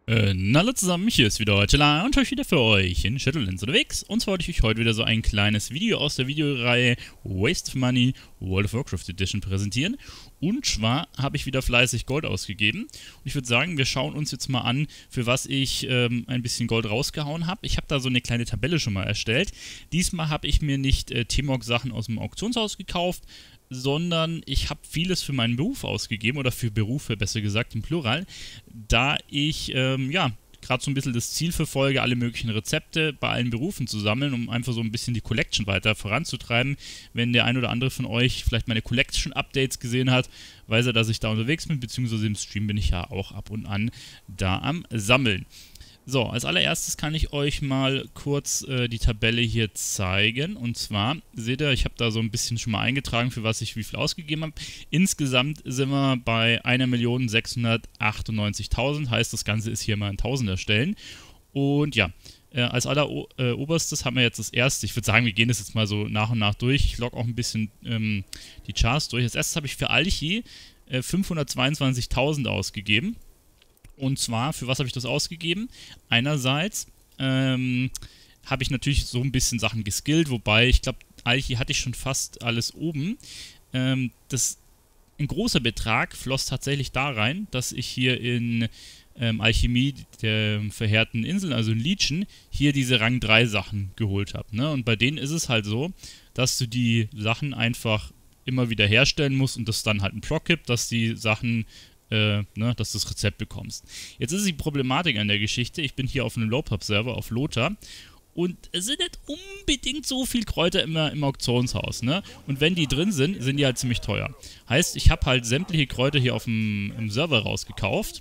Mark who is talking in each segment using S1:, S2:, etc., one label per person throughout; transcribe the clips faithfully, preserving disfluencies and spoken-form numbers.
S1: Äh, na hallo zusammen, hier ist wieder heute La und euch wieder für euch in Shadowlands unterwegs. Und zwar wollte ich euch heute wieder so ein kleines Video aus der Videoreihe Waste of Money World of Warcraft Edition präsentieren. Und zwar habe ich wieder fleißig Gold ausgegeben. Und ich würde sagen, wir schauen uns jetzt mal an, für was ich ähm, ein bisschen Gold rausgehauen habe. Ich habe da so eine kleine Tabelle schon mal erstellt. Diesmal habe ich mir nicht äh, T M O G-Sachen aus dem Auktionshaus gekauft, sondern ich habe vieles für meinen Beruf ausgegeben, oder für Berufe besser gesagt im Plural, da ich, ähm, ja, gerade so ein bisschen das Ziel verfolge, alle möglichen Rezepte bei allen Berufen zu sammeln, um einfach so ein bisschen die Collection weiter voranzutreiben. Wenn der ein oder andere von euch vielleicht meine Collection-Updates gesehen hat, weiß er, dass ich da unterwegs bin, beziehungsweise im Stream bin ich ja auch ab und an da am Sammeln. So, als allererstes kann ich euch mal kurz äh, die Tabelle hier zeigen. Und zwar, seht ihr, ich habe da so ein bisschen schon mal eingetragen, für was ich wie viel ausgegeben habe. Insgesamt sind wir bei eine Million sechshundertachtundneunzigtausend, heißt, das Ganze ist hier mal in Tausender Stellen. Und ja, äh, als alleroberstes äh, haben wir jetzt das erste. Ich würde sagen, wir gehen das jetzt mal so nach und nach durch. Ich logge auch ein bisschen ähm, die Charts durch. Als erstes habe ich für Alchi äh, fünfhundertzweiundzwanzigtausend ausgegeben. Und zwar, für was habe ich das ausgegeben? Einerseits ähm, habe ich natürlich so ein bisschen Sachen geskillt, wobei ich glaube, Alchi hatte ich schon fast alles oben. Ähm, das, ein großer Betrag floss tatsächlich da rein, dass ich hier in ähm, Alchemie der verheerten Inseln, also in Legion, hier diese Rang drei Sachen geholt habe. Ne? Und bei denen ist es halt so, dass du die Sachen einfach immer wieder herstellen musst und das dann halt einen Proc gibt, dass die Sachen Äh, ne, dass du das Rezept bekommst. Jetzt ist die Problematik an der Geschichte, ich bin hier auf einem Low-Pub-Server, auf Lothar, und es sind nicht unbedingt so viel Kräuter immer im Auktionshaus, ne? Und wenn die drin sind, sind die halt ziemlich teuer. Heißt, ich habe halt sämtliche Kräuter hier auf dem im Server rausgekauft.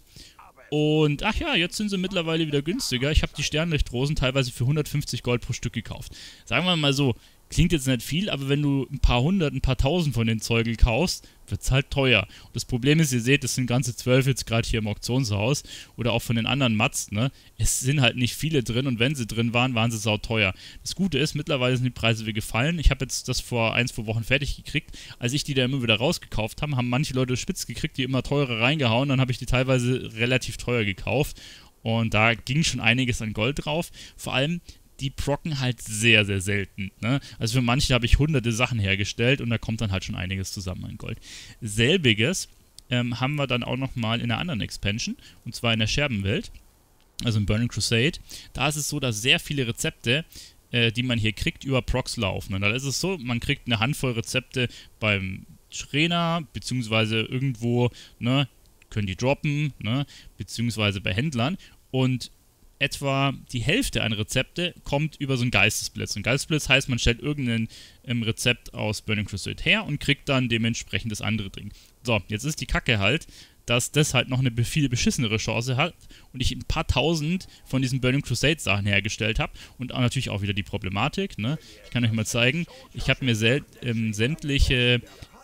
S1: Und, ach ja, jetzt sind sie mittlerweile wieder günstiger. Ich habe die Sternlichtrosen teilweise für hundertfünfzig Gold pro Stück gekauft. Sagen wir mal so, klingt jetzt nicht viel, aber wenn du ein paar hundert, ein paar tausend von den Zeugen kaufst, wird es halt teuer. Und das Problem ist, ihr seht, es sind ganze zwölf jetzt gerade hier im Auktionshaus oder auch von den anderen Mats, ne? Es sind halt nicht viele drin und wenn sie drin waren, waren sie sauteuer. Das Gute ist, mittlerweile sind die Preise wieder gefallen. Ich habe jetzt das vor ein, zwei Wochen fertig gekriegt. Als ich die da immer wieder rausgekauft habe, haben manche Leute spitz gekriegt, die immer teurer reingehauen. Dann habe ich die teilweise relativ teuer gekauft. Und da ging schon einiges an Gold drauf. Vor allem, die procken halt sehr, sehr selten. Ne? Also für manche habe ich hunderte Sachen hergestellt und da kommt dann halt schon einiges zusammen an Gold. Selbiges ähm, haben wir dann auch nochmal in einer anderen Expansion, und zwar in der Scherbenwelt, also in Burning Crusade. Da ist es so, dass sehr viele Rezepte, äh, die man hier kriegt, über Procs laufen. Und da ist es so, man kriegt eine Handvoll Rezepte beim Trainer, beziehungsweise irgendwo, ne, können die droppen, ne, beziehungsweise bei Händlern. Und etwa die Hälfte an Rezepte kommt über so einen Geistesblitz. Und Geistesblitz heißt, man stellt irgendein ähm, Rezept aus Burning Crusade her und kriegt dann dementsprechend das andere Ding. So, jetzt ist die Kacke halt, dass das halt noch eine viel beschissenere Chance hat und ich ein paar tausend von diesen Burning Crusade Sachen hergestellt habe. Und auch natürlich auch wieder die Problematik, ne? Ich kann euch mal zeigen, ich habe mir ähm, sämtliche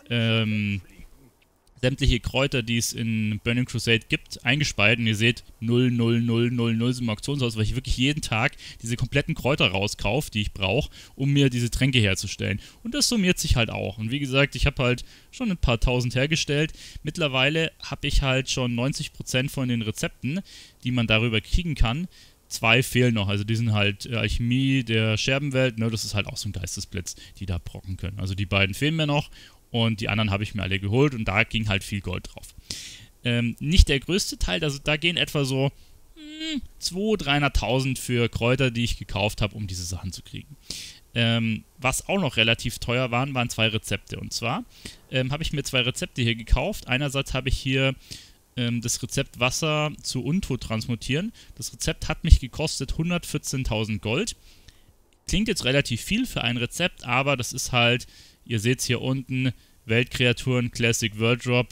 S1: ähm, sämtliche Kräuter, die es in Burning Crusade gibt, eingespeichert. Und ihr seht, null, null, null, null, null im Auktionshaus, weil ich wirklich jeden Tag diese kompletten Kräuter rauskaufe, die ich brauche, um mir diese Tränke herzustellen. Und das summiert sich halt auch. Und wie gesagt, ich habe halt schon ein paar tausend hergestellt. Mittlerweile habe ich halt schon neunzig Prozent von den Rezepten, die man darüber kriegen kann. Zwei fehlen noch, also die sind halt äh, Alchemie der Scherbenwelt, ne, das ist halt auch so ein Geistesblitz, die da brocken können. Also die beiden fehlen mir noch. Und die anderen habe ich mir alle geholt und da ging halt viel Gold drauf. Ähm, nicht der größte Teil, also da gehen etwa so hm, zweihunderttausend, dreihunderttausend für Kräuter, die ich gekauft habe, um diese Sachen zu kriegen. Ähm, was auch noch relativ teuer waren, waren zwei Rezepte. Und zwar ähm, habe ich mir zwei Rezepte hier gekauft. Einerseits habe ich hier ähm, das Rezept Wasser zu Untot transmutieren. Das Rezept hat mich gekostet hundertvierzehntausend Gold. Klingt jetzt relativ viel für ein Rezept, aber das ist halt... Ihr seht es hier unten, Weltkreaturen, Classic World Drop.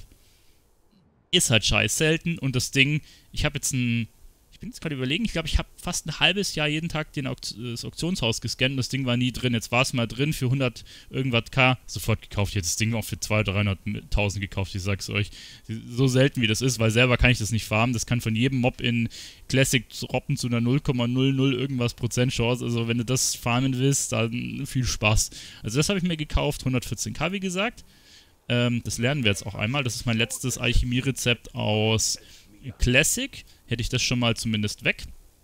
S1: Ist halt scheiß selten und das Ding, ich habe jetzt ein, ich bin jetzt gerade überlegen, ich glaube, ich habe fast ein halbes Jahr jeden Tag den Auk das Auktionshaus gescannt und das Ding war nie drin. Jetzt war es mal drin für hundert irgendwas K, sofort gekauft. Ich hätte das Ding auch für zweihunderttausend, dreihunderttausend gekauft, ich sag's euch. So selten wie das ist, weil selber kann ich das nicht farmen. Das kann von jedem Mob in Classic droppen zu einer null Komma null null irgendwas Prozent Chance. Also wenn du das farmen willst, dann viel Spaß. Also das habe ich mir gekauft, hundertvierzehn K wie gesagt. Ähm, das lernen wir jetzt auch einmal. Das ist mein letztes Alchemie-Rezept aus Classic. hätte ich das schon mal zumindest weg.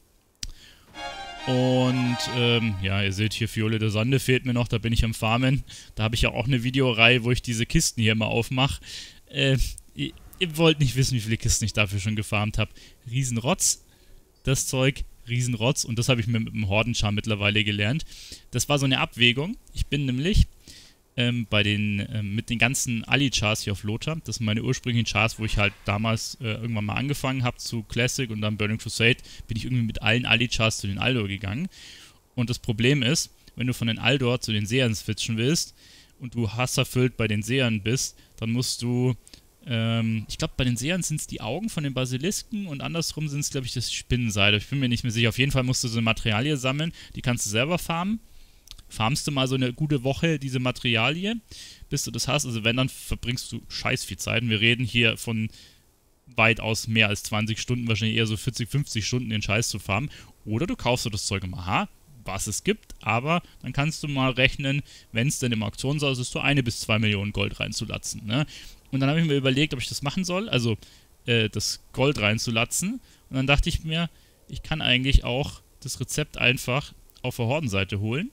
S1: Und, ähm, ja, ihr seht hier, Fiole der Sande fehlt mir noch, da bin ich am Farmen. Da habe ich ja auch eine Videoreihe, wo ich diese Kisten hier mal aufmache. Äh, ihr, ihr wollt nicht wissen, wie viele Kisten ich dafür schon gefarmt habe. Riesenrotz, das Zeug, Riesenrotz. Und das habe ich mir mit dem Hordenchar mittlerweile gelernt. Das war so eine Abwägung. Ich bin nämlich ähm, bei den, ähm, mit den ganzen Ali-Chars hier auf Lothar, das sind meine ursprünglichen Chars, wo ich halt damals äh, irgendwann mal angefangen habe zu Classic und dann Burning Crusade, bin ich irgendwie mit allen Ali-Chars zu den Aldor gegangen. Und das Problem ist, wenn du von den Aldor zu den Seern switchen willst und du hasserfüllt bei den Seern bist, dann musst du, ähm, ich glaube bei den Seern sind es die Augen von den Basilisken und andersrum sind es, glaube ich, das Spinnenseil. Ich bin mir nicht mehr sicher. Auf jeden Fall musst du so eine Materialie sammeln, die kannst du selber farmen. Farmst du mal so eine gute Woche diese Materialie, bis du das hast. Also wenn, dann verbringst du scheiß viel Zeit. Und wir reden hier von weitaus mehr als zwanzig Stunden, wahrscheinlich eher so vierzig, fünfzig Stunden den Scheiß zu farmen. Oder du kaufst dir das Zeug im Aha, was es gibt, aber dann kannst du mal rechnen, wenn es denn im Auktionshaus ist, so eine bis zwei Millionen Gold reinzulatzen. Ne? Und dann habe ich mir überlegt, ob ich das machen soll, also äh, das Gold reinzulatzen. Und dann dachte ich mir, ich kann eigentlich auch das Rezept einfach auf der Hordenseite holen.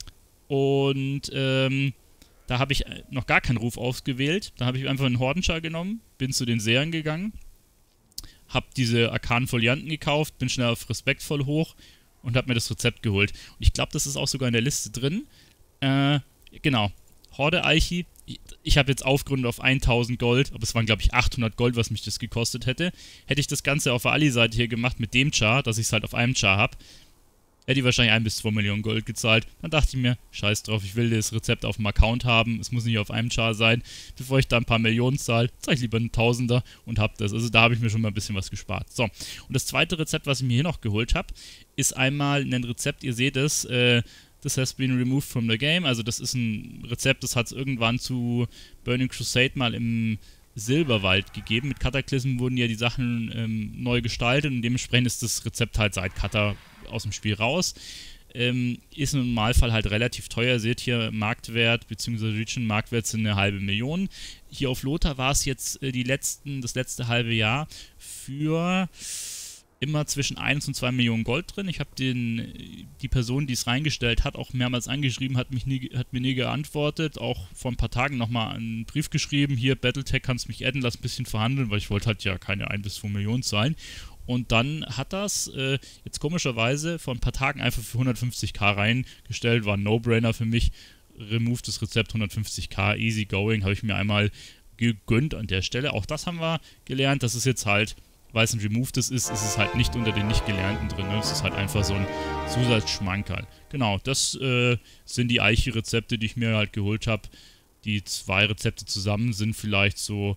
S1: Und ähm, da habe ich noch gar keinen Ruf ausgewählt. Da habe ich einfach einen Hordenchar genommen, bin zu den Seern gegangen, habe diese arkanen Folianten gekauft, bin schnell auf respektvoll hoch und habe mir das Rezept geholt. Und ich glaube, das ist auch sogar in der Liste drin. Äh, genau. Horde Alchi. Ich, ich habe jetzt aufgerundet auf tausend Gold, aber es waren, glaube ich, achthundert Gold, was mich das gekostet hätte. Hätte ich das Ganze auf der Ali-Seite hier gemacht mit dem Char, dass ich es halt auf einem Char habe, hätte ich wahrscheinlich ein bis zwei Millionen Gold gezahlt. Dann dachte ich mir, scheiß drauf, ich will das Rezept auf dem Account haben. Es muss nicht auf einem Char sein. Bevor ich da ein paar Millionen zahle, zahle ich lieber einen Tausender und hab das. Also da habe ich mir schon mal ein bisschen was gespart. So, und das zweite Rezept, was ich mir hier noch geholt habe, ist einmal ein Rezept, ihr seht es, äh, this has been removed from the game. Also das ist ein Rezept, das hat es irgendwann zu Burning Crusade mal im Silberwald gegeben. Mit Cataclysm wurden ja die Sachen ähm, neu gestaltet und dementsprechend ist das Rezept halt seit Kata aus dem Spiel raus. Ähm, ist im Normalfall halt relativ teuer. Seht hier, Marktwert bzw. Region Marktwert sind eine halbe Million. Hier auf Lothar war es jetzt äh, die letzten, das letzte halbe Jahr für immer zwischen eins und zwei Millionen Gold drin. Ich habe den die Person, die es reingestellt hat, auch mehrmals angeschrieben, hat, mich nie, hat mir nie geantwortet. Auch vor ein paar Tagen nochmal einen Brief geschrieben, hier, Battletech, kannst mich adden, lass ein bisschen verhandeln, weil ich wollte halt ja keine ein bis zwei Millionen zahlen. Und dann hat das äh, jetzt komischerweise vor ein paar Tagen einfach für hundertfünfzig K reingestellt, war ein No-Brainer für mich. Remove das Rezept hundertfünfzig K, easy going, habe ich mir einmal gegönnt an der Stelle. Auch das haben wir gelernt, das ist jetzt halt, weil es ein Remove das ist, ist es halt nicht unter den Nicht-Gelernten drin. Ne? Es ist halt einfach so ein Zusatzschmankerl. Genau, das äh, sind die Eiche-Rezepte, die ich mir halt geholt habe. Die zwei Rezepte zusammen sind vielleicht so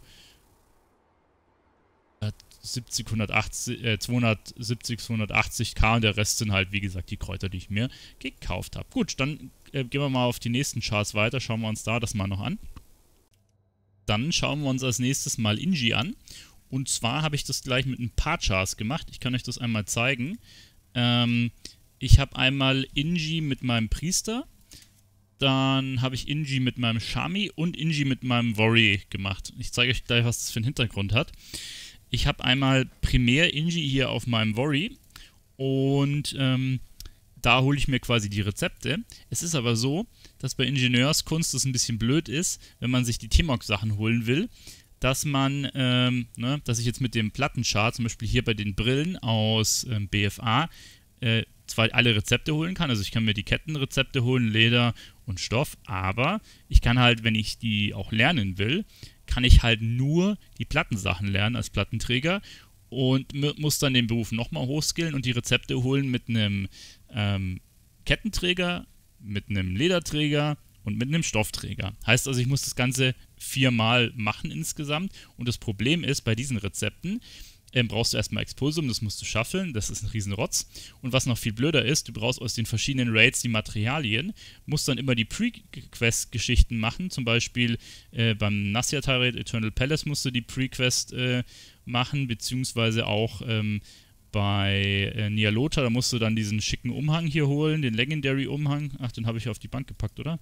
S1: äh, siebzig, hundertachtzig, äh, zweihundertsiebzig, zweihundertachtzig K und der Rest sind halt, wie gesagt, die Kräuter, die ich mir gekauft habe. Gut, dann äh, gehen wir mal auf die nächsten Charts weiter, schauen wir uns da das mal noch an. Dann schauen wir uns als nächstes mal Inji an. Und zwar habe ich das gleich mit ein paar Chars gemacht. Ich kann euch das einmal zeigen. Ähm, ich habe einmal Inji mit meinem Priester. Dann habe ich Inji mit meinem Shami und Inji mit meinem Worry gemacht. Ich zeige euch gleich, was das für einen Hintergrund hat. Ich habe einmal primär Inji hier auf meinem Worry. Und ähm, da hole ich mir quasi die Rezepte. Es ist aber so, dass bei Ingenieurskunst das ein bisschen blöd ist, wenn man sich die T-Mog-Sachen holen will, dass man, ähm, ne, dass ich jetzt mit dem Plattenchart, zum Beispiel hier bei den Brillen aus ähm, B F A, äh, zwar alle Rezepte holen kann, also ich kann mir die Kettenrezepte holen, Leder und Stoff, aber ich kann halt, wenn ich die auch lernen will, kann ich halt nur die Plattensachen lernen als Plattenträger und muss dann den Beruf nochmal hochskillen und die Rezepte holen mit einem ähm, Kettenträger, mit einem Lederträger und mit einem Stoffträger. Heißt also, ich muss das Ganze viermal machen insgesamt. Und das Problem ist, bei diesen Rezepten ähm, brauchst du erstmal Expulsum, das musst du schaffeln, das ist ein Riesenrotz. Und was noch viel blöder ist, du brauchst aus den verschiedenen Raids die Materialien, musst dann immer die Pre-Quest-Geschichten machen. Zum Beispiel äh, beim Nasyatar-Raid Eternal Palace musst du die Pre-Quest äh, machen, beziehungsweise auch ähm, bei äh, Nyalotha, da musst du dann diesen schicken Umhang hier holen, den Legendary-Umhang. Ach, den habe ich auf die Bank gepackt, oder?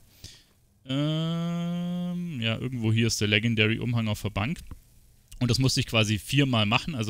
S1: Ja, irgendwo hier ist der Legendary-Umhang auf der Bank. Und das musste ich quasi viermal machen. Also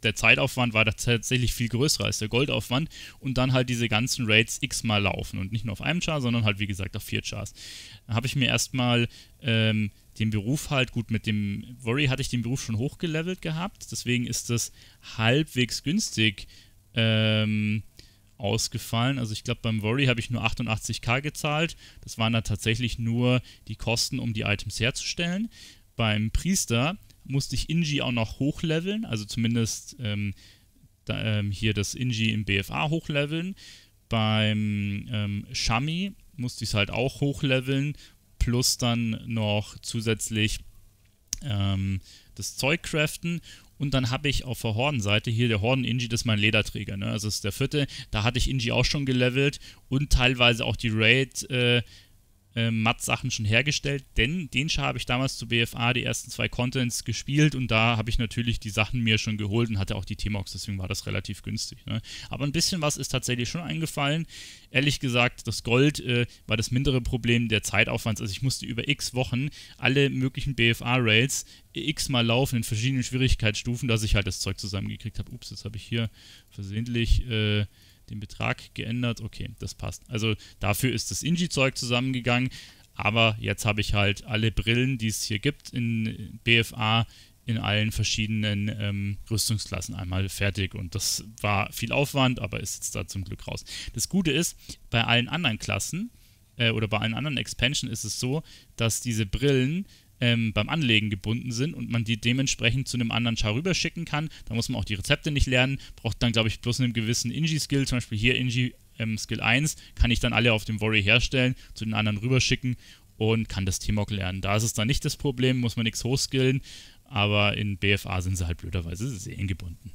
S1: der Zeitaufwand war da tatsächlich viel größer als der Goldaufwand und dann halt diese ganzen Raids x-mal laufen und nicht nur auf einem Char, sondern halt wie gesagt auf vier Chars. Da habe ich mir erstmal ähm, den Beruf halt, gut, mit dem Worry hatte ich den Beruf schon hochgelevelt gehabt, deswegen ist das halbwegs günstig ähm, ausgefallen. Also ich glaube, beim Worry habe ich nur achtundachtzigtausend gezahlt. Das waren dann tatsächlich nur die Kosten, um die Items herzustellen. Beim Priester musste ich Inji auch noch hochleveln, also zumindest ähm, da, ähm, hier das Inji im B F A hochleveln. Beim ähm, Shami musste ich es halt auch hochleveln, plus dann noch zusätzlich ähm, das Zeug craften. Und dann habe ich auf der Hordenseite hier, der Horden-Inji, das ist mein Lederträger, ne? Also das ist der vierte. Da hatte ich Inji auch schon gelevelt und teilweise auch die Raid äh, äh, Matt-Sachen schon hergestellt, denn den Char habe ich damals zu B F A die ersten zwei Contents gespielt und da habe ich natürlich die Sachen mir schon geholt und hatte auch die T-Mox, deswegen war das relativ günstig, ne? Aber ein bisschen was ist tatsächlich schon eingefallen. Ehrlich gesagt, das Gold äh, war das mindere Problem der Zeitaufwands. Also ich musste über x Wochen alle möglichen B F A-Rails x-mal laufen in verschiedenen Schwierigkeitsstufen, dass ich halt das Zeug zusammengekriegt habe. Ups, jetzt habe ich hier versehentlich äh, den Betrag geändert. Okay, das passt. Also dafür ist das Inji-Zeug zusammengegangen. Aber jetzt habe ich halt alle Brillen, die es hier gibt in B F A, in allen verschiedenen ähm, Rüstungsklassen einmal fertig. Und das war viel Aufwand, aber ist jetzt da zum Glück raus. Das Gute ist, bei allen anderen Klassen äh, oder bei allen anderen Expansion ist es so, dass diese Brillen ähm, beim Anlegen gebunden sind und man die dementsprechend zu einem anderen Char rüberschicken kann. Da muss man auch die Rezepte nicht lernen, braucht dann, glaube ich, bloß einen gewissen Inji-Skill, zum Beispiel hier Inji ähm, Skill eins, kann ich dann alle auf dem Worry herstellen, zu den anderen rüberschicken und kann das T-Mock lernen. Da ist es dann nicht das Problem, muss man nichts hochskillen, aber in B F A sind sie halt blöderweise seriengebunden.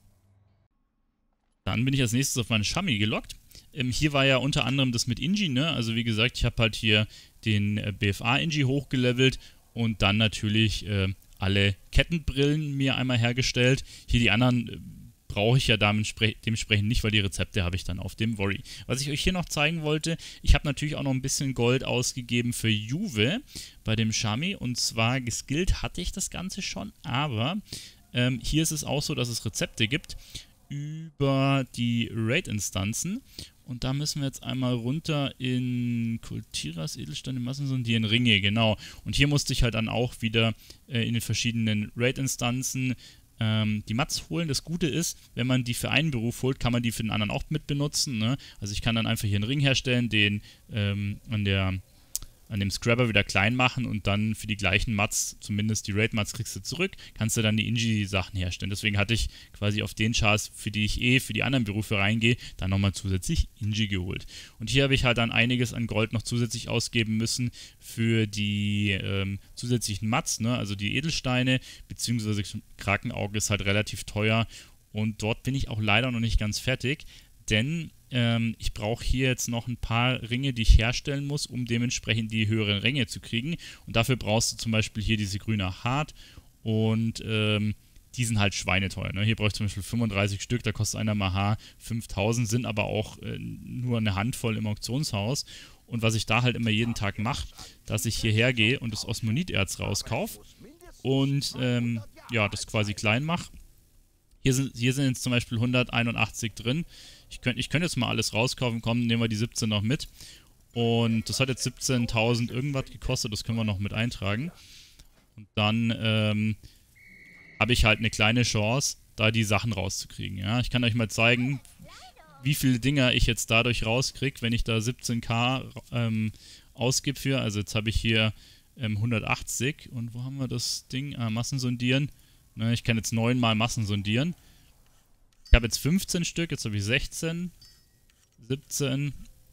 S1: Dann bin ich als nächstes auf meine Shami gelockt. Ähm, hier war ja unter anderem das mit Inji, ne? Also wie gesagt, ich habe halt hier den äh, B F A-Inji hochgelevelt und dann natürlich äh, alle Kettenbrillen mir einmal hergestellt. Hier die anderen äh, brauche ich ja dementsprechend nicht, weil die Rezepte habe ich dann auf dem Worry. Was ich euch hier noch zeigen wollte, ich habe natürlich auch noch ein bisschen Gold ausgegeben für Juve bei dem Shami und zwar geskillt hatte ich das Ganze schon, aber ähm, hier ist es auch so, dass es Rezepte gibt über die Raid-Instanzen. Und da müssen wir jetzt einmal runter in Kultiras, Edelsteine, Massensondieren, Ringe, genau. Und hier musste ich halt dann auch wieder äh, in den verschiedenen Raid-Instanzen ähm, die Mats holen. Das Gute ist, wenn man die für einen Beruf holt, kann man die für den anderen auch mit benutzen, ne? Also ich kann dann einfach hier einen Ring herstellen, den ähm, an der an dem Scrabber wieder klein machen und dann für die gleichen Mats, zumindest die Raid-Mats kriegst du zurück, kannst du dann die Inji-Sachen herstellen. Deswegen hatte ich quasi auf den Chars, für die ich eh für die anderen Berufe reingehe, dann nochmal zusätzlich Inji geholt. Und hier habe ich halt dann einiges an Gold noch zusätzlich ausgeben müssen für die ähm, zusätzlichen Mats, ne? Also die Edelsteine, beziehungsweise Krakenauge ist halt relativ teuer und dort bin ich auch leider noch nicht ganz fertig, denn ähm, ich brauche hier jetzt noch ein paar Ringe, die ich herstellen muss, um dementsprechend die höheren Ränge zu kriegen. Und dafür brauchst du zum Beispiel hier diese grüne Hart und ähm, die sind halt schweineteuer. Ne? Hier brauche ich zum Beispiel fünfunddreißig Stück, da kostet einer Maha fünftausend, sind aber auch äh, nur eine Handvoll im Auktionshaus. Und was ich da halt immer jeden Tag mache, dass ich hierher gehe und das Osmoniterz rauskaufe und ähm, ja, das quasi klein mache. Hier sind, hier sind jetzt zum Beispiel hunderteinundachtzig drin. Ich könnte ich könnt jetzt mal alles rauskaufen, komm, nehmen wir die siebzehn noch mit. Und das hat jetzt siebzehntausend irgendwas gekostet, das können wir noch mit eintragen. Und dann ähm, habe ich halt eine kleine Chance, da die Sachen rauszukriegen. Ja? Ich kann euch mal zeigen, wie viele Dinger ich jetzt dadurch rauskriege, wenn ich da siebzehntausend ähm, ausgebe für. Also jetzt habe ich hier ähm, hundertachtzig. Und wo haben wir das Ding? Ah, Massensondieren. Ne, ich kann jetzt neunmal Massen sondieren. Ich habe jetzt fünfzehn Stück, jetzt habe ich sechzehn, siebzehn.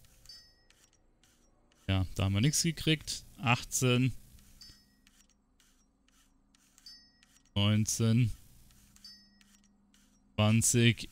S1: Ja, da haben wir nichts gekriegt. achtzehn, neunzehn, zwanzig,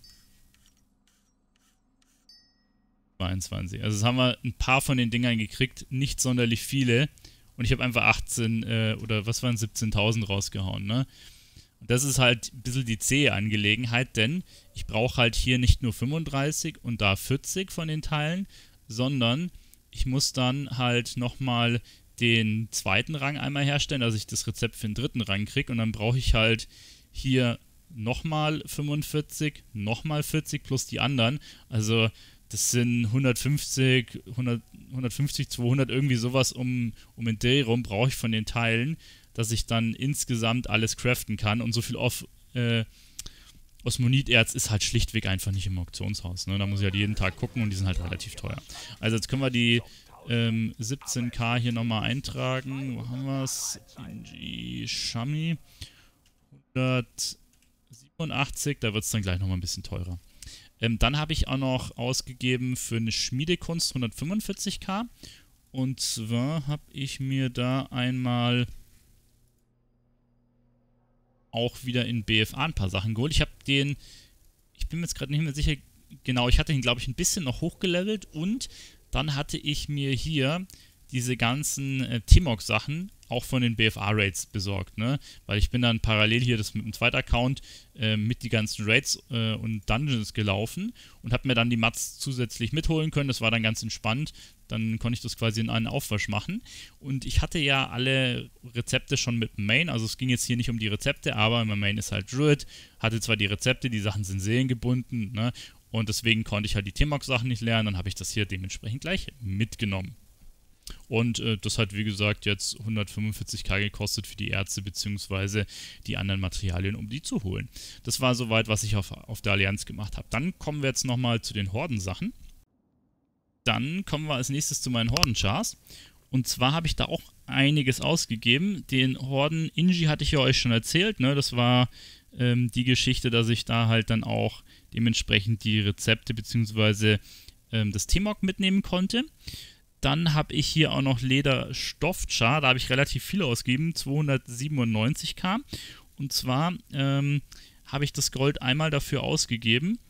S1: zweiundzwanzig. Also jetzt haben wir ein paar von den Dingern gekriegt, nicht sonderlich viele. Und ich habe einfach achtzehn äh, oder was waren siebzehntausend rausgehauen, ne? Und das ist halt ein bisschen die zähe Angelegenheit, denn ich brauche halt hier nicht nur fünfunddreißig und da vierzig von den Teilen, sondern ich muss dann halt nochmal den zweiten Rang einmal herstellen, dass ich das Rezept für den dritten Rang kriege und dann brauche ich halt hier nochmal fünfundvierzig, nochmal vierzig plus die anderen. Also das sind hundertfünfzig, hundert, hundertfünfzig, zweihundert, irgendwie sowas um, um den Dreh rum brauche ich von den Teilen, dass ich dann insgesamt alles craften kann. Und so viel auf äh, Osmoniterz ist halt schlichtweg einfach nicht im Auktionshaus. Ne? Da muss ich halt jeden Tag gucken und die sind halt relativ teuer. Also jetzt können wir die ähm, siebzehn K hier nochmal eintragen. Wo haben wir es? Shami. hundertsiebenundachtzig, da wird es dann gleich nochmal ein bisschen teurer. Ähm, dann habe ich auch noch ausgegeben für eine Schmiedekunst hundertfünfundvierzig K. Und zwar habe ich mir da einmal auch wieder in B F A ein paar Sachen geholt. Ich habe den, ich bin mir jetzt gerade nicht mehr sicher, genau, ich hatte ihn, glaube ich, ein bisschen noch hochgelevelt und dann hatte ich mir hier diese ganzen äh, T-Mog-Sachen auch von den B F A-Raids besorgt, ne? Weil ich bin dann parallel hier das mit dem zweiten Account äh, mit die ganzen Raids äh, und Dungeons gelaufen und habe mir dann die Mats zusätzlich mitholen können. Das war dann ganz entspannt. Dann konnte ich das quasi in einen Aufwasch machen. Und ich hatte ja alle Rezepte schon mit dem Main, also es ging jetzt hier nicht um die Rezepte, aber mein Main ist halt Druid, hatte zwar die Rezepte, die Sachen sind seelengebunden, ne? Und deswegen konnte ich halt die T-Mog-Sachen nicht lernen, dann habe ich das hier dementsprechend gleich mitgenommen. Und äh, das hat, wie gesagt, jetzt hundertfünfundvierzig K gekostet für die Erze bzw. die anderen Materialien, um die zu holen. Das war soweit, was ich auf, auf der Allianz gemacht habe. Dann kommen wir jetzt nochmal zu den Horden-Sachen. Dann kommen wir als nächstes zu meinen Horden-Chars. Und zwar habe ich da auch einiges ausgegeben. Den Horden-Inji hatte ich ja euch schon erzählt, ne? Das war ähm, die Geschichte, dass ich da halt dann auch dementsprechend die Rezepte bzw. Ähm, das T-Mog mitnehmen konnte. Dann habe ich hier auch noch Lederstoff-Char, da habe ich relativ viel ausgegeben, zweihundertsiebenundneunzig K. Und zwar ähm, habe ich das Gold einmal dafür ausgegeben,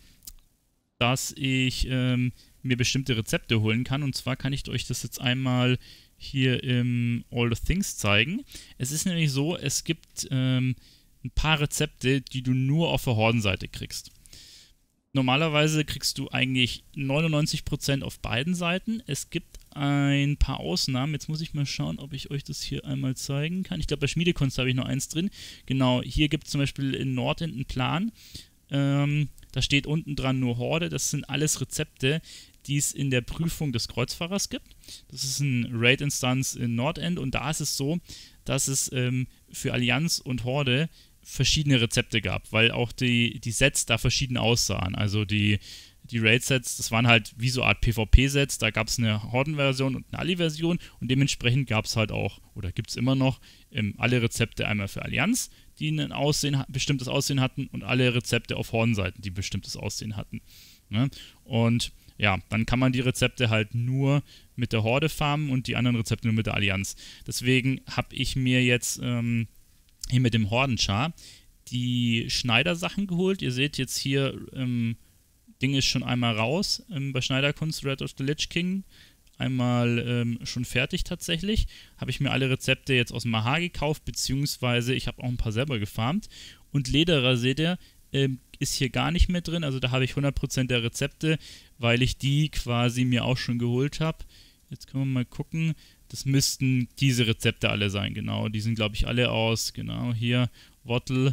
S1: dass ich ähm, mir bestimmte Rezepte holen kann. Und zwar kann ich euch das jetzt einmal hier im All the Things zeigen. Es ist nämlich so, es gibt ähm, ein paar Rezepte, die du nur auf der Hordenseite kriegst. Normalerweise kriegst du eigentlich neunundneunzig Prozent auf beiden Seiten. Es gibt ein paar Ausnahmen. Jetzt muss ich mal schauen, ob ich euch das hier einmal zeigen kann. Ich glaube, bei Schmiedekunst habe ich noch eins drin. Genau, hier gibt es zum Beispiel in Nordend einen Plan. Ähm, da steht unten dran nur Horde. Das sind alles Rezepte, die es in der Prüfung des Kreuzfahrers gibt. Das ist ein Raid-Instanz in Nordend und da ist es so, dass es ähm, für Allianz und Horde verschiedene Rezepte gab, weil auch die, die Sets da verschieden aussahen. Also die, die Raid-Sets, das waren halt wie so eine Art PvP-Sets, da gab es eine Horden-Version und eine Ali-Version und dementsprechend gab es halt auch, oder gibt es immer noch, ähm, alle Rezepte einmal für Allianz, die ein Aussehen, bestimmtes Aussehen hatten und alle Rezepte auf Horden-Seiten, die bestimmtes Aussehen hatten. Ne? Und ja, dann kann man die Rezepte halt nur mit der Horde farmen und die anderen Rezepte nur mit der Allianz. Deswegen habe ich mir jetzt ähm, hier mit dem Horden-Char die Schneider-Sachen geholt. Ihr seht jetzt hier, ähm, Ding ist schon einmal raus ähm, bei Schneiderkunst Red of the Lich King. Einmal ähm, schon fertig tatsächlich. Habe ich mir alle Rezepte jetzt aus dem Maha gekauft, beziehungsweise ich habe auch ein paar selber gefarmt. Und Lederer, seht ihr, ähm, ist hier gar nicht mehr drin. Also da habe ich hundert Prozent der Rezepte, weil ich die quasi mir auch schon geholt habe. Jetzt können wir mal gucken. Das müssten diese Rezepte alle sein, genau. Die sind, glaube ich, alle aus, genau, hier, Wottel,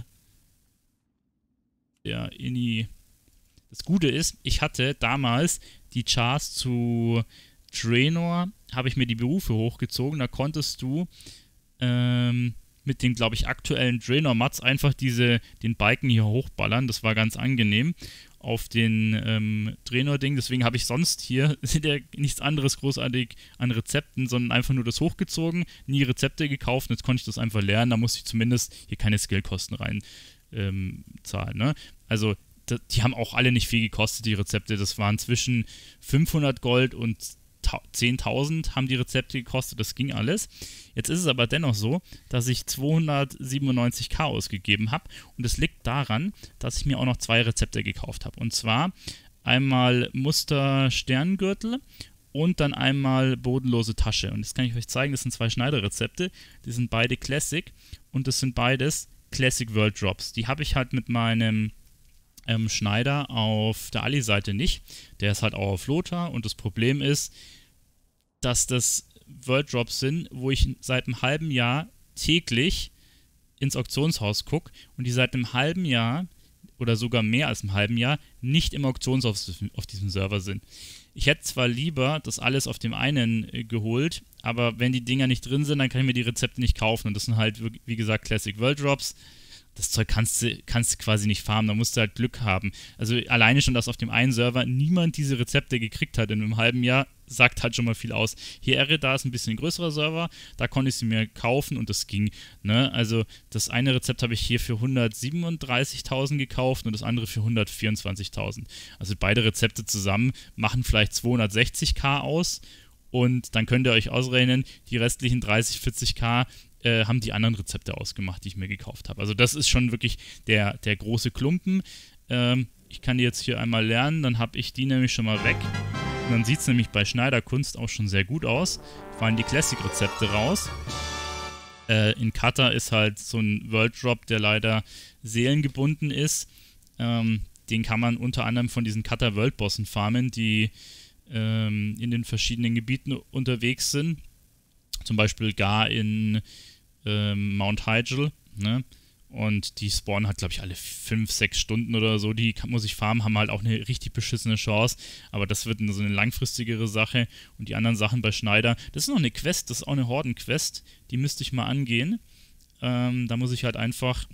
S1: der Inni. Das Gute ist, ich hatte damals die Chars zu Draenor, habe ich mir die Berufe hochgezogen, da konntest du ähm, mit den, glaube ich, aktuellen Draenor-Mats einfach diese, den Balken hier hochballern, das war ganz angenehm auf den ähm, Draenor-Ding, deswegen habe ich sonst hier ja nichts anderes großartig an Rezepten, sondern einfach nur das hochgezogen, nie Rezepte gekauft, und jetzt konnte ich das einfach lernen, da musste ich zumindest hier keine Skillkosten rein ähm, zahlen, ne? Also die haben auch alle nicht viel gekostet, die Rezepte. Das waren zwischen fünfhundert Gold und zehntausend haben die Rezepte gekostet. Das ging alles. Jetzt ist es aber dennoch so, dass ich zweihundertsiebenundneunzig K ausgegeben habe. Und es liegt daran, dass ich mir auch noch zwei Rezepte gekauft habe. Und zwar einmal Muster Sterngürtel und dann einmal bodenlose Tasche. Und das kann ich euch zeigen. Das sind zwei Schneiderrezepte. Die sind beide Classic. Und das sind beides Classic World Drops. Die habe ich halt mit meinem Ähm, Schneider auf der Ali-Seite nicht. Der ist halt auch auf Lothar und das Problem ist, dass das World Drops sind, wo ich seit einem halben Jahr täglich ins Auktionshaus gucke und die seit einem halben Jahr oder sogar mehr als einem halben Jahr nicht im Auktionshaus auf diesem Server sind. Ich hätte zwar lieber das alles auf dem einen äh, geholt, aber wenn die Dinger nicht drin sind, dann kann ich mir die Rezepte nicht kaufen. Und das sind halt, wie gesagt, Classic World Drops. Das Zeug kannst du, kannst du quasi nicht farmen, da musst du halt Glück haben. Also alleine schon, dass auf dem einen Server niemand diese Rezepte gekriegt hat in einem halben Jahr, sagt halt schon mal viel aus. Hier Erida ist ein bisschen ein größerer Server, da konnte ich sie mir kaufen und das ging. Ne? Also das eine Rezept habe ich hier für hundertsiebenunddreißigtausend gekauft und das andere für hundertvierundzwanzigtausend. Also beide Rezepte zusammen machen vielleicht zweihundertsechzigtausend aus und dann könnt ihr euch ausrechnen, die restlichen dreißig, vierzigtausend Äh, haben die anderen Rezepte ausgemacht, die ich mir gekauft habe. Also das ist schon wirklich der, der große Klumpen. Ähm, ich kann die jetzt hier einmal lernen, dann habe ich die nämlich schon mal weg. Und dann sieht es nämlich bei Schneiderkunst auch schon sehr gut aus. Fallen die Classic-Rezepte raus. Äh, in Cutter ist halt so ein World Drop, der leider seelengebunden ist. Ähm, den kann man unter anderem von diesen Cutter World Bossen farmen, die ähm, in den verschiedenen Gebieten unterwegs sind. Zum Beispiel gar in ähm, Mount Hyjal, ne? Und die spawnen halt, glaube ich, alle fünf, sechs Stunden oder so. Die kann, muss ich farmen, haben halt auch eine richtig beschissene Chance. Aber das wird eine, so eine langfristigere Sache. Und die anderen Sachen bei Schneider, das ist noch eine Quest, das ist auch eine Horden-Quest. Die müsste ich mal angehen. Ähm, da muss ich halt einfach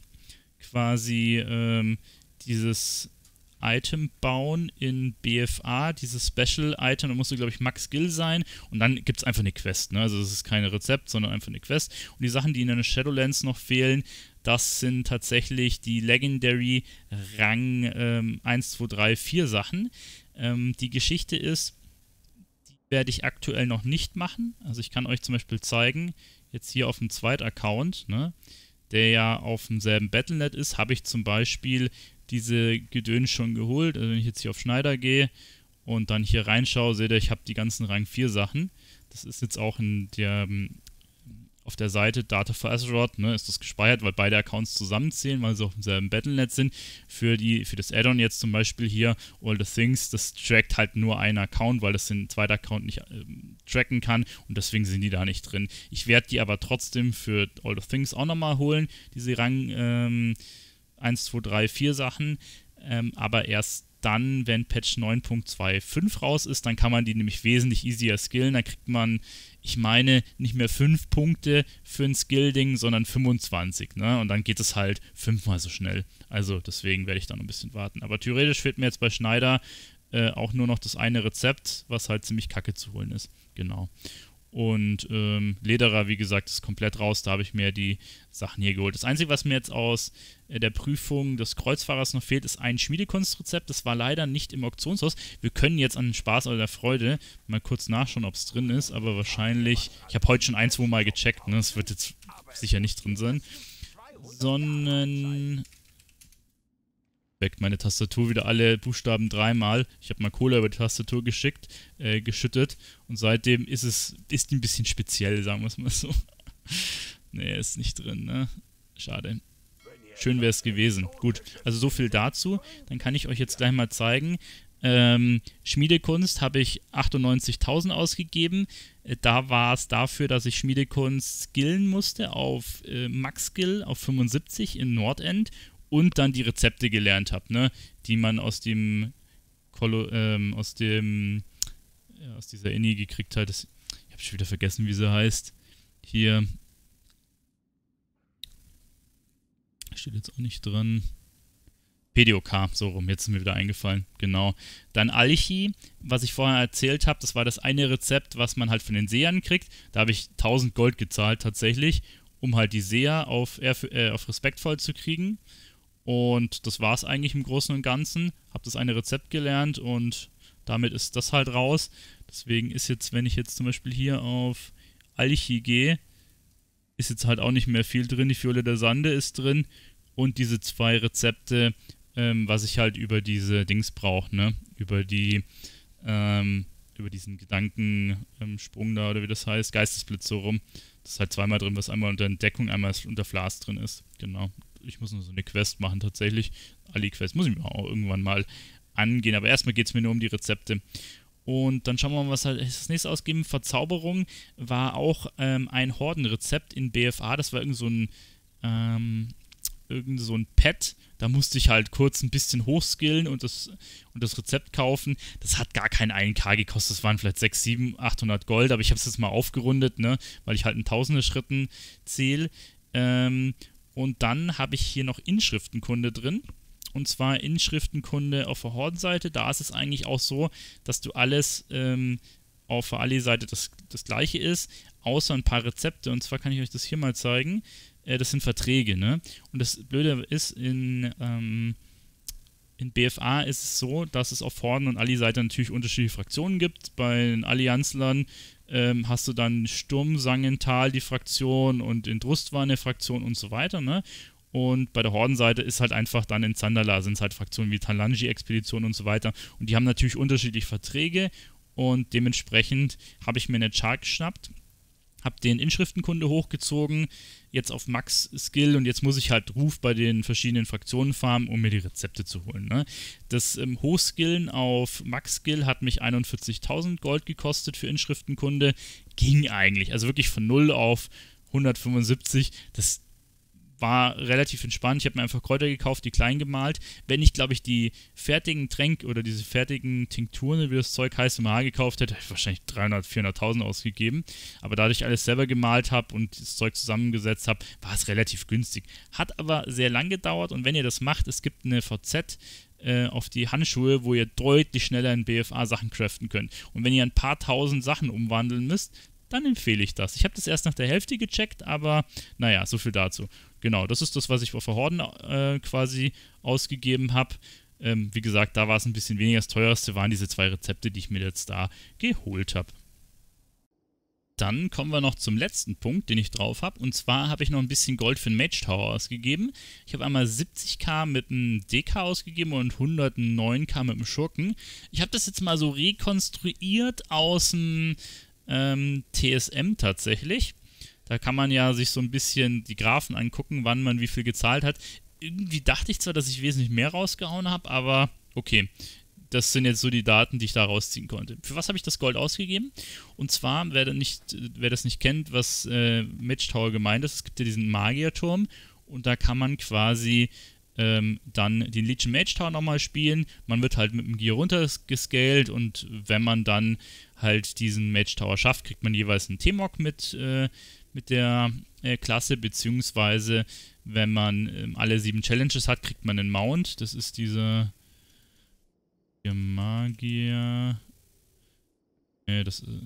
S1: quasi ähm, dieses Item bauen in B F A, dieses Special-Item, da musst du, glaube ich, Max Skill sein und dann gibt es einfach eine Quest, ne? Also das ist kein Rezept, sondern einfach eine Quest. Und die Sachen, die in der Shadowlands noch fehlen, das sind tatsächlich die Legendary Rang ähm, eins, zwei, drei, vier Sachen. Ähm, die Geschichte ist, die werde ich aktuell noch nicht machen. Also ich kann euch zum Beispiel zeigen, jetzt hier auf dem zweiten Account, ne, der ja auf demselben Battle Punkt net ist, habe ich zum Beispiel diese Gedöns schon geholt. Also wenn ich jetzt hier auf Schneider gehe und dann hier reinschaue, seht ihr, ich habe die ganzen Rang vier Sachen. Das ist jetzt auch in der, auf der Seite Data for Azeroth, ne, ist das gespeichert, weil beide Accounts zusammenzählen, weil sie auf demselben Battle Punkt net sind. Für, die, für das Add-on jetzt zum Beispiel hier, All the Things, das trackt halt nur einen Account, weil das den zweiten Account nicht äh, tracken kann und deswegen sind die da nicht drin. Ich werde die aber trotzdem für All the Things auch nochmal holen, diese Rang ähm, eins, zwei, drei, vier Sachen, ähm, aber erst dann, wenn Patch neun Punkt zwei Punkt fünf raus ist, dann kann man die nämlich wesentlich easier skillen. Da kriegt man, ich meine, nicht mehr fünf Punkte für ein Skill-Ding, sondern fünfundzwanzig, ne? Und dann geht es halt fünfmal so schnell. Also deswegen werde ich da noch ein bisschen warten. Aber theoretisch fehlt mir jetzt bei Schneider äh, auch nur noch das eine Rezept, was halt ziemlich kacke zu holen ist. Genau. Und ähm, Lederer, wie gesagt, ist komplett raus. Da habe ich mir die Sachen hier geholt. Das Einzige, was mir jetzt aus äh, der Prüfung des Kreuzfahrers noch fehlt, ist ein Schmiedekunstrezept. Das war leider nicht im Auktionshaus. Wir können jetzt an den Spaß oder der Freude mal kurz nachschauen, ob es drin ist. Aber wahrscheinlich, ich habe heute schon ein, zwei Mal gecheckt. Ne? Das wird jetzt sicher nicht drin sein. Sondern... Weg meine Tastatur wieder alle Buchstaben dreimal. Ich habe mal Cola über die Tastatur geschickt, äh, geschüttet und seitdem ist es ist die ein bisschen speziell, sagen wir es mal so. Nee, ist nicht drin, ne? Schade. Schön wäre es gewesen. Gut, also so viel dazu. Dann kann ich euch jetzt gleich mal zeigen. Ähm, Schmiedekunst habe ich achtundneunzigtausend ausgegeben. Äh, da war es dafür, dass ich Schmiedekunst skillen musste auf äh, Max Skill auf fünfundsiebzig in Nordend. Und dann die Rezepte gelernt habe, ne, die man aus dem Kolo, ähm, aus dem ja, aus dieser Inni gekriegt hat. Das, ich habe schon wieder vergessen, wie sie heißt. Hier steht jetzt auch nicht dran. P D O K, so rum, jetzt ist mir wieder eingefallen, genau. Dann Alchi, was ich vorher erzählt habe, das war das eine Rezept, was man halt von den Sehern kriegt. Da habe ich tausend Gold gezahlt tatsächlich, um halt die Seher auf, äh, auf respektvoll zu kriegen. Und das war es eigentlich im Großen und Ganzen. Habe das eine Rezept gelernt und damit ist das halt raus. Deswegen ist jetzt, wenn ich jetzt zum Beispiel hier auf Alchi gehe, ist jetzt halt auch nicht mehr viel drin. Die Fiole der Sande ist drin und diese zwei Rezepte, ähm, was ich halt über diese Dings brauche, ne? Über die, ähm, über diesen Gedankensprung ähm, da oder wie das heißt, Geistesblitz so rum. Das ist halt zweimal drin, was einmal unter Entdeckung, einmal unter Flas drin ist. Genau. Ich muss nur so eine Quest machen tatsächlich. Ali-Quest muss ich mir auch irgendwann mal angehen. Aber erstmal geht es mir nur um die Rezepte. Und dann schauen wir mal, was halt das nächste ausgeben. Verzauberung war auch ähm, ein Hordenrezept in B F A. Das war irgend so ein, ähm, irgend so ein Pad, da musste ich halt kurz ein bisschen hochskillen und das, und das Rezept kaufen. Das hat gar kein ein K gekostet, das waren vielleicht sechshundert, siebenhundert, achthundert Gold, aber ich habe es jetzt mal aufgerundet, ne, weil ich halt in tausende Schritten zähle. Ähm, und dann habe ich hier noch Inschriftenkunde drin. Und zwar Inschriftenkunde auf der Hordenseite. Da ist es eigentlich auch so, dass du alles ähm, auf der Ali-Seite das, das gleiche ist, außer ein paar Rezepte. Und zwar kann ich euch das hier mal zeigen. Äh, das sind Verträge, ne? Und das Blöde ist, in, ähm, in B F A ist es so, dass es auf Horden- und Ali-Seite natürlich unterschiedliche Fraktionen gibt. Bei den Allianzlern ähm, hast du dann Sturm, Sangenthal, die Fraktion, und in Drustwan eine Fraktion und so weiter, ne? Und bei der Hordenseite ist halt einfach dann in Zandala sind es halt Fraktionen wie Talanji-Expedition und so weiter. Und die haben natürlich unterschiedliche Verträge und dementsprechend habe ich mir eine Chart geschnappt, habe den Inschriftenkunde hochgezogen, jetzt auf Max-Skill, und jetzt muss ich halt Ruf bei den verschiedenen Fraktionen farmen, um mir die Rezepte zu holen, ne? Das ähm, Hochskillen auf Max-Skill hat mich einundvierzigtausend Gold gekostet für Inschriftenkunde. Ging eigentlich, also wirklich von null auf hundertfünfundsiebzig, das war relativ entspannt. Ich habe mir einfach Kräuter gekauft, die klein gemalt. Wenn ich, glaube ich, die fertigen Tränke oder diese fertigen Tinkturen, wie das Zeug heißt, mal gekauft hätte, hätte ich wahrscheinlich dreihundert, vierhunderttausend ausgegeben. Aber da ich alles selber gemalt habe und das Zeug zusammengesetzt habe, war es relativ günstig. Hat aber sehr lang gedauert, und wenn ihr das macht, es gibt eine V Z äh, auf die Handschuhe, wo ihr deutlich schneller in B F A Sachen craften könnt. Und wenn ihr ein paar tausend Sachen umwandeln müsst, dann empfehle ich das. Ich habe das erst nach der Hälfte gecheckt, aber naja, so viel dazu. Genau, das ist das, was ich auf der Horden äh, quasi ausgegeben habe. Ähm, wie gesagt, da war es ein bisschen weniger. Das teuerste waren diese zwei Rezepte, die ich mir jetzt da geholt habe. Dann kommen wir noch zum letzten Punkt, den ich drauf habe. Und zwar habe ich noch ein bisschen Gold für den Mage Tower ausgegeben. Ich habe einmal siebzigtausend mit einem D K ausgegeben und hundertneuntausend mit dem Schurken. Ich habe das jetzt mal so rekonstruiert aus dem ähm, T S M tatsächlich. Da kann man ja sich so ein bisschen die Graphen angucken, wann man wie viel gezahlt hat. Irgendwie dachte ich zwar, dass ich wesentlich mehr rausgehauen habe, aber okay. Das sind jetzt so die Daten, die ich da rausziehen konnte. Für was habe ich das Gold ausgegeben? Und zwar, wer, nicht, wer das nicht kennt, was äh, Mage Tower gemeint ist, es gibt ja diesen Magierturm, und da kann man quasi ähm, dann den Legion Mage Tower nochmal spielen. Man wird halt mit dem Gear runtergescaled, und wenn man dann halt diesen Mage Tower schafft, kriegt man jeweils einen T-Mog mit äh, mit der äh, Klasse, beziehungsweise wenn man ähm, alle sieben Challenges hat, kriegt man einen Mount. Das ist diese hier Magier. Äh, das äh,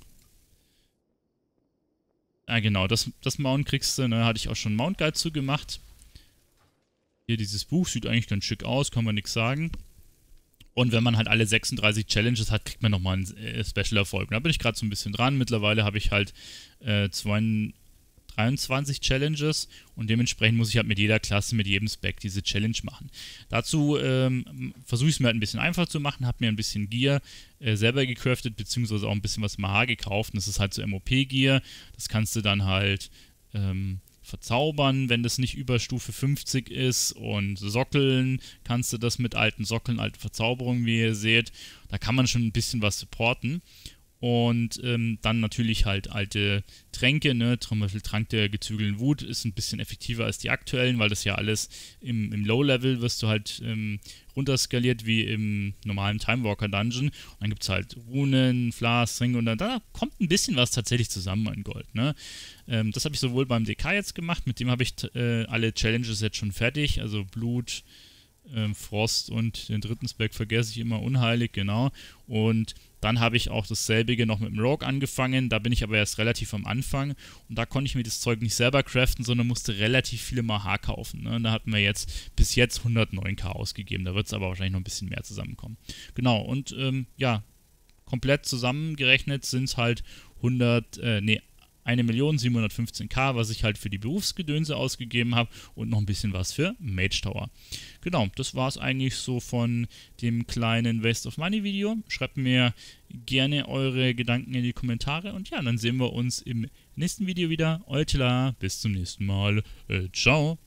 S1: Ah, genau, das, das Mount kriegst du, ne, hatte ich auch schon Mount Guide zu gemacht. Hier dieses Buch sieht eigentlich ganz schick aus, kann man nichts sagen. Und wenn man halt alle sechsunddreißig Challenges hat, kriegt man nochmal einen äh, Special-Erfolg. Da bin ich gerade so ein bisschen dran. Mittlerweile habe ich halt äh, dreiundzwanzig Challenges, und dementsprechend muss ich halt mit jeder Klasse, mit jedem Spec diese Challenge machen. Dazu ähm, versuche ich es mir halt ein bisschen einfach zu machen, habe mir ein bisschen Gear äh, selber gecraftet, beziehungsweise auch ein bisschen was Maha gekauft. Und das ist halt so M O P-Gear. Das kannst du dann halt ähm, verzaubern, wenn das nicht über Stufe fünfzig ist, und sockeln kannst du das mit alten Sockeln, alten Verzauberungen, wie ihr seht. Da kann man schon ein bisschen was supporten. Und ähm, dann natürlich halt alte Tränke, ne, zum Beispiel Trank der gezügelten Wut ist ein bisschen effektiver als die aktuellen, weil das ja alles im, im Low-Level wirst du halt ähm, runterskaliert wie im normalen Timewalker-Dungeon. Und dann gibt es halt Runen, Flas, Ringe, und dann da kommt ein bisschen was tatsächlich zusammen an Gold, ne. Ähm, das habe ich sowohl beim D K jetzt gemacht, mit dem habe ich äh, alle Challenges jetzt schon fertig, also Blut, ähm, Frost und den dritten Spec vergesse ich immer, unheilig, genau. Und dann habe ich auch dasselbige noch mit dem Rogue angefangen, da bin ich aber erst relativ am Anfang, und da konnte ich mir das Zeug nicht selber craften, sondern musste relativ viele Maha kaufen, ne? Da hatten wir jetzt bis jetzt hundertneuntausend ausgegeben, da wird es aber wahrscheinlich noch ein bisschen mehr zusammenkommen. Genau, und ähm, ja, komplett zusammengerechnet sind es halt hundert, äh, nee, eine Million siebenhundertfünfzehntausend, was ich halt für die Berufsgedönse ausgegeben habe, und noch ein bisschen was für Mage Tower. Genau, das war es eigentlich so von dem kleinen Waste of Money Video. Schreibt mir gerne eure Gedanken in die Kommentare, und ja, dann sehen wir uns im nächsten Video wieder. Euer Tila, bis zum nächsten Mal. Äh, ciao.